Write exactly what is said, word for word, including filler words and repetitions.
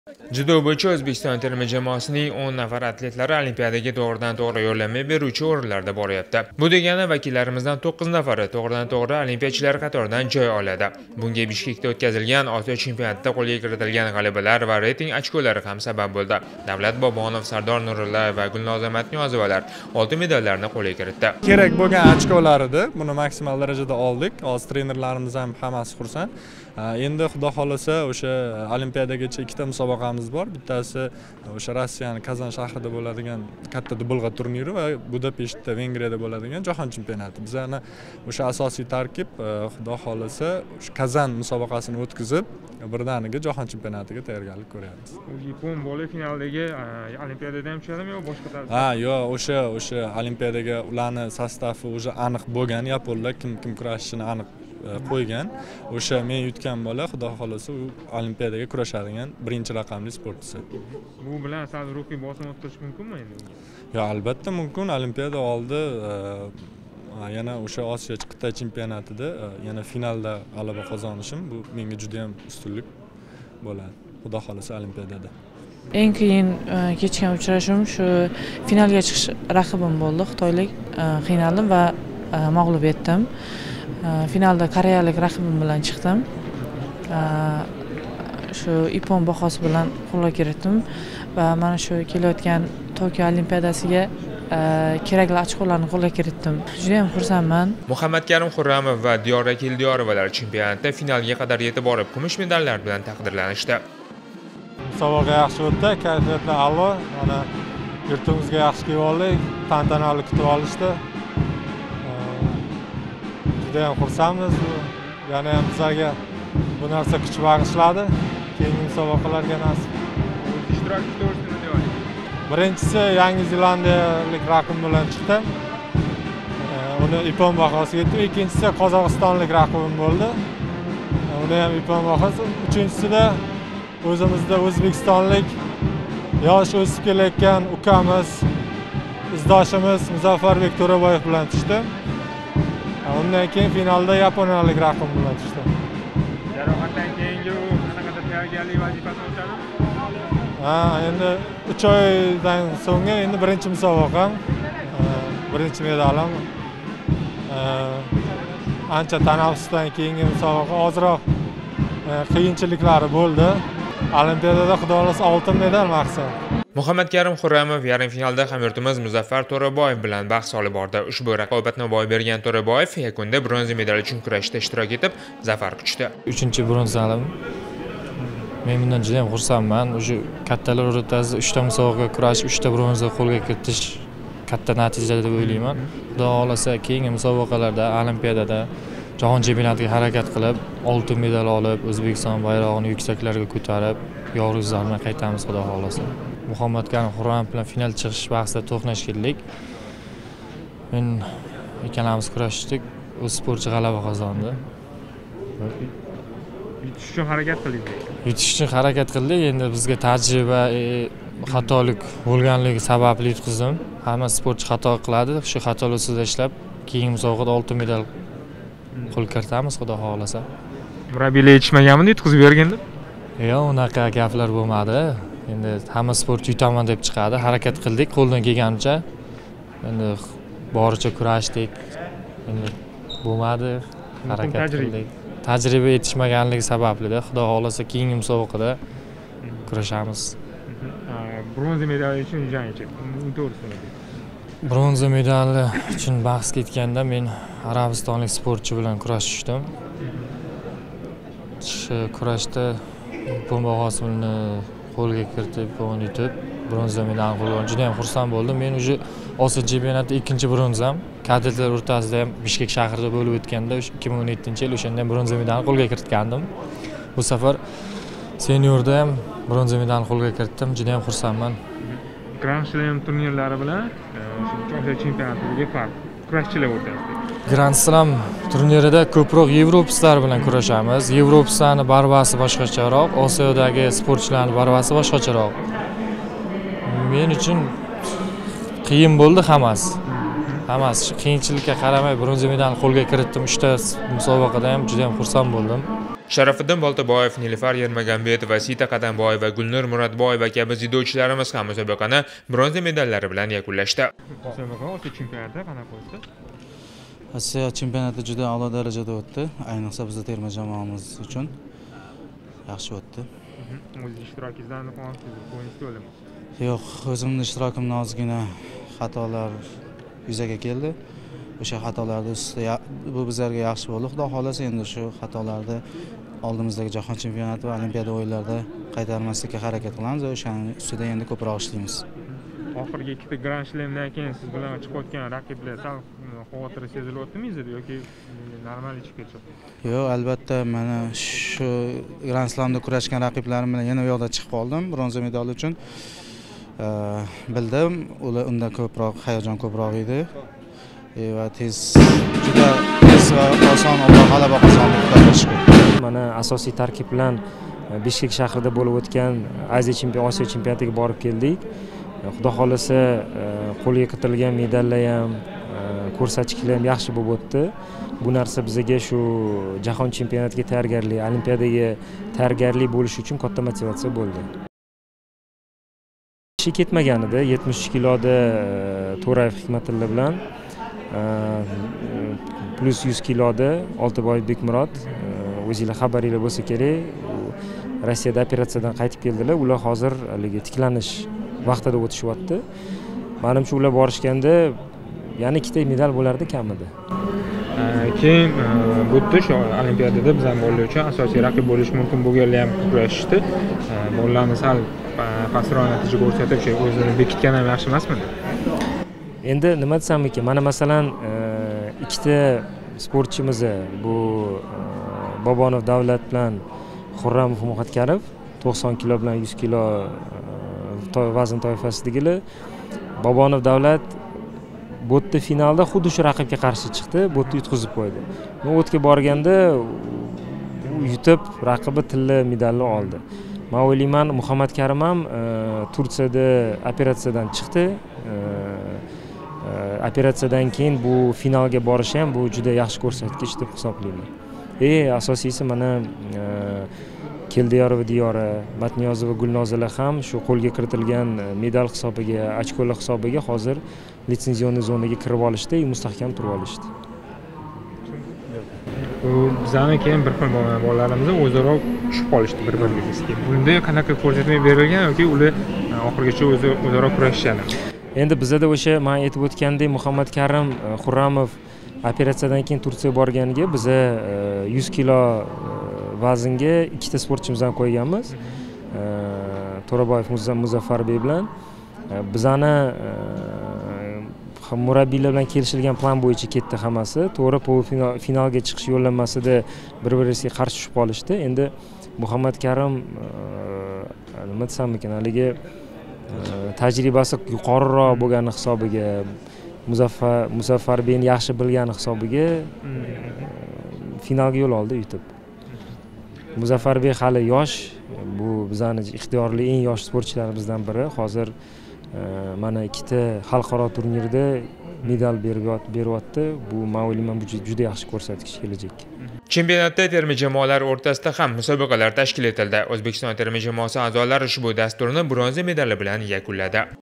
Judo bo'yicha O'zbekiston terma jamoasining o'n nafar atletlari Olimpiadaga to'g'ridan to'g'ri yo'llanma beruvchi o'rinlarda boryapti. Bu degani vakillarimizdan to'qqiz nafari to'g'ridan to'g'ri olimpiyachilar qatoridan joy oladi. Bunga Bishkekda o'tkazilgan Osiyo chempionatida qo'lga kiritilgan g'alabalar va reyting ochkolari ham sabab bo'ldi. Davlat Bobonov, Sardor Nurillayev va Gulnoza Matniyozovalar oltin medallarni qo'lga kiritdi. Kerak bo'lgan ochkolar edi. Buni maksimal darajada oldik. Hozir trenerlarimiz ham hammasi xursand. Endi xudo xolasa o'sha Olimpiadagacha ikkita musobaqamiz bor. Bittasi o'sha Rossiyaning Kazan shahrida bo'ladigan katta dubulg'a turniri va Budapeshtda Vengriyada bo'ladigan jahon chempionati. Bizlarni o'sha asosiy tarkib xudo xolasa o'sha Kazan musobaqasini o'tkazib, birdaniga jahon chempionatiga tayyorgarlik ko'ryapmiz. Yapon bola finaldagi Olimpiadada ham tushadimi yo boshqa tarzda? Ha, yo'q, o'sha o'sha Olimpiadaga ularning sostavi o'sha aniq bo'lgan, yaponlar kim kim kurashishini aniq qo'ygan. O'sha men yutgan bola xudo xolasa u Olimpiadaga kurashadigan birinchi raqamli sportchi. Bu bilan sal ruhiy bosim o'tkazish mumkinmi endi? Yo, albatta mumkin. Olimpiada oldi yana o'sha Osiyo qit'a chempionatida yana finalda g'alaba qozonishim bu menga juda ham ustunlik bo'ladi. Xudo xolasa Olimpiadada. Eng qiyin kechgan uchrashuvim shu finalga chiqish raqibim bo'ldi. Xitoylik qiynaldim va mag'lub etdim. Finalda koreyalik raqibim bilan chiqdim. Shu ipon bahosi bilan qo'lga kiritdim va mana shu kelayotgan Tokio Olimpiadasiga kerakli ochkolarni qo'lga kiritdim. Juda ham xursandman. Muhammadkarim Xurramov va Diyora Keldiyorovalar chempionatda finalga qadar yetib borib, kumush medallar bilan taqdirlanishdi. Musobaqa yaxshi o'tdi, kayfiyatlar a'lo. Mana yurtimizga yaxshi kelib oldik, tantanali kutib olishdi. Juda ham xursandmiz. Yana ham bizlarga bu narsa kuch bag'ishladi. Keyingi musobaqalarga nasib. Ishtirokchi to'g'risida deylik. Birinchisi Yangi Zelandiyalik raqib bilan chiqdim. Uni ipon bahosiga yetdim. Ikkinchisi Qozog'istonlik raqibim bo'ldi. Uni ham ipon bahosi. Uchinchisida o'zimizda O'zbekistonlik yosh o'sib kelayotgan ukamiz, izdoshimiz Muzaffarbek To'raboyev bilan tushdim. Undan keyin finalda yaponiyalik raqib bilan tushdim. Jarohatdan keyingi u qanaqadir tayyorgarlik vazifasini o'tadi? Ha, endi uch oydan so'ng endi birinchi musobaqam, birinchi medalim. Ancha tanaffusdan keyingi musobaqa ozroq qiyinchiliklari bo'ldi. Olimpiadada xudo xolasa oltin medal maqsad. Muhammadkarim Xurramov yarim finalda hamyurtimiz Muzaffar To'raboyev bilan bahs olib bordi. Ushbu raqobatni boy bergan To'raboyev yakunda bronza medal uchun kurashda ishtirok etib, zafar quchdi. uchinchi bronzalim. Men bundan juda ham xursandman. O'sha kattalar o'rtasida uchta musobaqa kurashib, uchta bronza qo'lga kiritish katta natija deb o'ylayman. Xudo xolasa keyingi musobaqalarda, Olimpiadada jahon chempionatiga harakat qilib, oltin medal olib, O'zbekiston bayrog'ini yuksaklarga ko'tarib, yorug' zarma qaytamiz xudo xolasa. Muhammadkarim Xurramov bilan final chiqish bahsida to'qnash keldik. Men ikkalamiz kurashdik, o'z sportchi g'alaba qozondi. Yutish uchun harakat qildingiz. Yutish uchun harakat qildik. Endi bizga tajriba, xatolik bo'lganligi sababli yutqizdim. Hamma sportchi xato qiladi. Shu xatolar ustida ishlab, keyingi musobaqada oltin medal qo'l kiritamiz xudo xolasa. Murabbiylar yetishmaganmi yutqizib berganda? Yo'q, unaqa gaplar bo'lmadi. Endi hamma sportchi yutaman deb chiqadi. Harakat qildik qo'ldan kelganicha. Endi boricha kurashdik. Endi bo'lmadi. Harakat qildik. Tajriba yetishmaganligi sababli-da, xudo xolasa keyingi musobaqada kurashamiz. Bronza medali uchun jangchi. To'g'risini. Bronza medali uchun bahs ketganda men arabistonlik sportchi bilan kurashishdim. Shu kurashda ipon bahosini qo'lga kiritib, ipon yutib, bronza medalni qo'lga oldim. Juda ham xursand bo'ldim. Men уже Osiyo chempionatida ikkinchi bronzam. Kadetlar o'rtasida ham Bishkek shahrida bo'lib o'tganda ikki ming o'n yettinchi yil o'shanda ham bronza medalni qo'lga kiritgandim. Bu safar seniorda ham bronza medalni qo'lga kiritdim. Juda ham xursandman. Grand Slam turnirlari bilan Osiyo chempionatidagi farq kurashchilar o'rtasida. Grand Slam turnirida ko'proq Yevropaslar bilan kurashamiz. Yevropaslarning barbasi boshqacharoq, Osiyodagi sportchilarning barbasi boshqacharoq. Men uchun qiyin bo'ldi hammasi. Hammasi qiyinchilikka qaramay bronza medalni qo'lga kiritdim. uchta musobaqada ham juda ham xursand bo'ldim. Sharafiddin Boltaboyev, Nilufar Yermagambetova, Sita Qadamboyeva, Gulnur Murodboyeva kabi dzyudochilarimiz ham musobaqani bronza medallari bilan yakunlashdi. Musobaqa Osiyo chempionatida qanaqa o'tdi? Osiyo chempionati juda a'lo darajada o'tdi. Ayniqsa bizning terma jamoamiz uchun yaxshi o'tdi. O'z ishtirokingizdan quvonchsiz, o'yinsiz to'ldimi? Yo'q, o'zimning ishtirokimda ozgina xatolar yuzaga keldi. O'sha xatolarning ustida bu bizlarga yaxshi bo'ldi. Xudo xolasa endi shu xatolarni oldimizdagi jahon chempionati va olimpiada o'yinlarida qaytarmaslikka harakat qilamiz va o'shaning ustida endi ko'proq ishlaymiz. Oxirgi ikkita Grand Slamdan keyin siz bilan chiqayotgan raqiblar sal xavotir sezilyaptimi yoki normal ichib ketdi? Yo'q, albatta mana shu Grand Slamda kurashgan raqiblarim bilan yana u yoqda chiqib qoldim bronza medal uchun. Bildim, ular unda ko'proq hayajon ko'proq edi. Va tez juda tez va oson g'alaba qozondik. Mana asosiy tarkib bilan Bishkek shahrida bo'lib o'tgan Aziya chempionati, Osiyo chempionatiga borib keldik. Xudo xolasa qo'lga kiritilgan medallar ham, ko'rsatkichlar ham yaxshi bo'lib o'tdi. Bu narsa bizga shu jahon chempionatiga tayyorgarlik, olimpiadaga tayyorgarlik bo'lish uchun katta motivatsiya bo'ldi. Ishi ketmagan edi, yetmish uch kiloda To'rayev Hikmatilla bilan plus yuz kiloda Oltiboyev Bekmurod, o'zingizlar xabaringiz bo'lsa kerak, Rossiyada operatsiyadan qaytib keldilar. Ular hozir haligi tiklanish vaqtida o'tishyapti. Menimcha ular borishganda yana ikkita medal bo'lardi kamida. Keyin bu yerda shu olimpiadada bizning bolalar uchun asosiy raqib bo'lish mumkin bo'lganlar ham kurashishdi. Bolalarimiz sal pastroq natija ko'rsatib, shu o'zini bekitgan ham yaxshi emasmi? Endi nima desam ekan, mana masalan ikkita sportchimiz bu Bobonov Davlat bilan Xurramov Muhammadkarim to'qson kilo bilan yuz kilo vazn toifasidagilar. Bobonov Davlat botda finalda xuddi shu raqibga qarshi chiqdi, botni yutqizib qo'ydi. Men o'tga borganda yutib raqibi tilla medalni oldi. Men o'ylayman, Muhammadkarim ham Turkiyada operatsiyadan chiqdi. Operatsiyadan keyin bu finalga borish ham bu juda yaxshi ko'rsatkich deb hisoblayman. Ey, asosiysi mana Keldiyorova Diyora, Matniyozova Gulnozalar ham shu qo'lga kiritilgan medal hisobiga, ochkolar hisobiga hozir litsenzionni zonaga kirib olishdi, mustahkam turib olishdi. Bu bizani keyin bir xil bolalarimiz o'zaro tushib qolishdi bir-biriga. Bunda qanaqa ko'rsatma berilgan yoki ular oxirigacha o'zaro kurashishadi? Endi bizda o'sha men aytib o'tgandek, Muhammadkarim Xurramov operatsiyadan keyin Turkiyaga borganiga biz yuz kilo vaznga ikkita sportchimizdan qo'yganmiz. To'raboyev Muzaffarbek bilan bizani murabbiylar bilan kelishilgan plan bo'yicha ketdi hammasi. To'g'ri, finalga chiqish yo'llanmasida bir-birisiga qarshi tushib qolishdi. Endi Muhammadkarim nima desam ekan, haligi tajribasi yuqoriroq bo'lgani hisobiga, Muzaffar Muzaffarbekni yaxshi bilgani hisobiga finalga yo'l oldi yutib. Muzaffarbek hali yosh, bu bizning ixtiyorli eng yosh sportchilarimizdan biri. Hozir mana ikkita xalqaro turnirda medal beryapti. Bu men o'ylayman, bu juda yaxshi ko'rsatkich kelajakka. Chempionatda terma jamoalar o'rtasida ham musobaqalar tashkil etildi. O'zbekiston terma jamoasi a'zolari ushbu dasturni bronza medali bilan yakunladi.